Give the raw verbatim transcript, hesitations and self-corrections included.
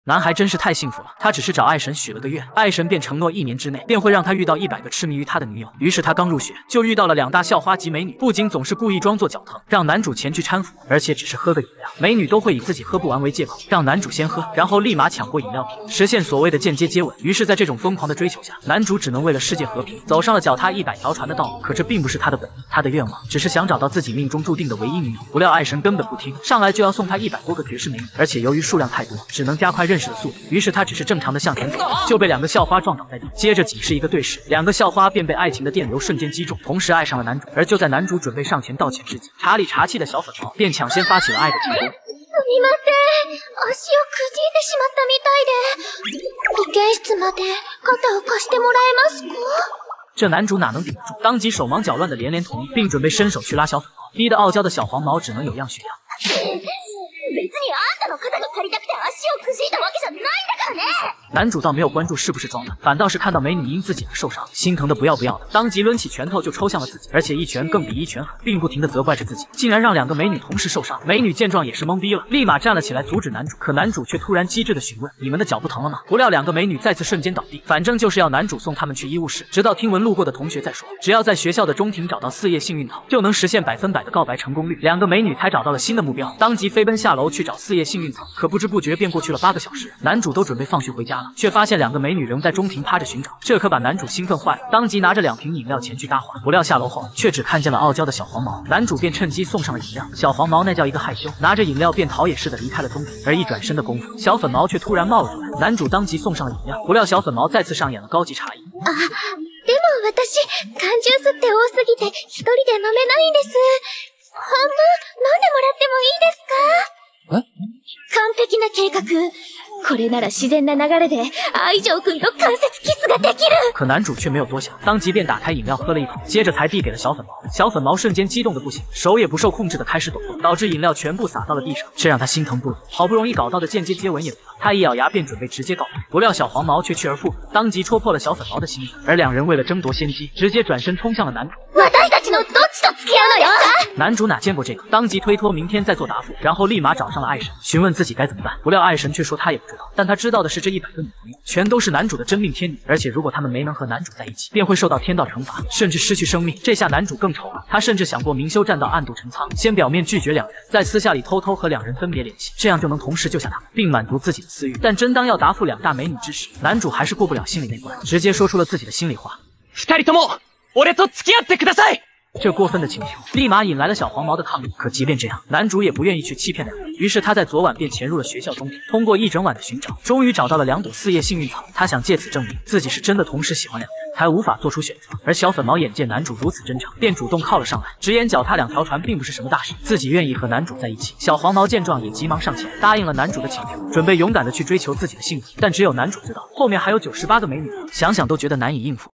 男孩真是太幸福了，他只是找爱神许了个愿，爱神便承诺一年之内便会让他遇到一百个痴迷于他的女友。于是他刚入学就遇到了两大校花级美女，不仅总是故意装作脚疼，让男主前去搀扶，而且只是喝个饮料，美女都会以自己喝不完为借口，让男主先喝，然后立马抢过饮料瓶，实现所谓的间接接吻。于是，在这种疯狂的追求下，男主只能为了世界和平，走上了脚踏一百条船的道路。可这并不是他的本意，他的愿望只是想找到自己命中注定的唯一女友。不料爱神根本不听，上来就要送他一百多个绝世美女，而且由于数量太多，只能加快认识的速度。于是他只是正常的向前走，就被两个校花撞倒在地。接着仅是一个对视，两个校花便被爱情的电流瞬间击中，同时爱上了男主。而就在男主准备上前道歉之际，查理查气的小粉毛便抢先发起了爱的进攻。 すみません、足をくじいてしまったみたいで、保健室まで肩を貸してもらえますか？ 这男主哪能顶得住，当即手忙脚乱的连连同意，并准备伸手去拉小粉毛，逼得傲娇的小黄毛只能有样学样。 別にあんたの肩が借りたくて足をくじいたわけじゃないんだからね。 男主倒没有关注是不是装的，反倒是看到美女因自己而受伤，心疼的不要不要的，当即抡起拳头就抽向了自己，而且一拳更比一拳狠，并不停的责怪着自己，竟然让两个美女同时受伤。美女见状也是懵逼了，立马站了起来阻止男主，可男主却突然机智的询问：“你们的脚不疼了吗？”不料两个美女再次瞬间倒地，反正就是要男主送他们去医务室。直到听闻路过的同学在说，只要在学校的中庭找到四叶幸运草，就能实现百分百的告白成功率，两个美女才找到了新的目标，当即飞奔下楼去找四叶幸运草。可不知不觉便过去了八个小时，男主都准备放学回家了，却发现两个美女仍在中庭趴着寻找，这可把男主兴奋坏了，当即拿着两瓶饮料前去搭话。不料下楼后，却只看见了傲娇的小黄毛，男主便趁机送上了饮料。小黄毛那叫一个害羞，拿着饮料便逃也似的离开了中庭。而一转身的功夫，小粉毛却突然冒了出来，男主当即送上了饮料。不料小粉毛再次上演了高级茶饮。 あ、でも私缶ジュースって多すぎて一人で飲めないんです。半分飲んでもらってもいいですか？ え？ 完璧な計画。これなら自然な流れで愛情くんと間接キスができる。 可男主却没有多想，当即便打开饮料喝了一口，接着才递给了小粉毛。小粉毛瞬间激动的不行，手也不受控制的开始抖动，导致饮料全部洒到了地上，这让他心疼不已。好不容易搞到的间接接吻也没了，他一咬牙便准备直接告白，不料小黄毛却去而复返，当即戳破了小粉毛的心思。而两人为了争夺先机，直接转身冲向了男主。 私たちのどっちと付き合うのよ？ 男主哪见过这个，当即推脱明天再做答复，然后立马找上了爱神，询问自己该怎么办。不料爱神却说他也不知道，但他知道的是这一百个女朋友全都是男主的真命天女，而且如果他们没能和男主在一起，便会受到天道惩罚，甚至失去生命。这下男主更愁了，他甚至想过明修栈道暗度陈仓，先表面拒绝两人，在私下里偷偷和两人分别联系，这样就能同时救下他们，并满足自己的私欲。但真当要答复两大美女之时，男主还是过不了心里那关，直接说出了自己的心里话： 二人とも俺と付き合ってください。 这过分的请求立马引来了小黄毛的抗议，可即便这样，男主也不愿意去欺骗两人，于是他在昨晚便潜入了学校中庭，通过一整晚的寻找，终于找到了两朵四叶幸运草。他想借此证明自己是真的同时喜欢两人，才无法做出选择。而小粉毛眼见男主如此真诚，便主动靠了上来，直言脚踏两条船并不是什么大事，自己愿意和男主在一起。小黄毛见状也急忙上前答应了男主的请求，准备勇敢的去追求自己的幸福。但只有男主知道，后面还有九十八个美女，想想都觉得难以应付。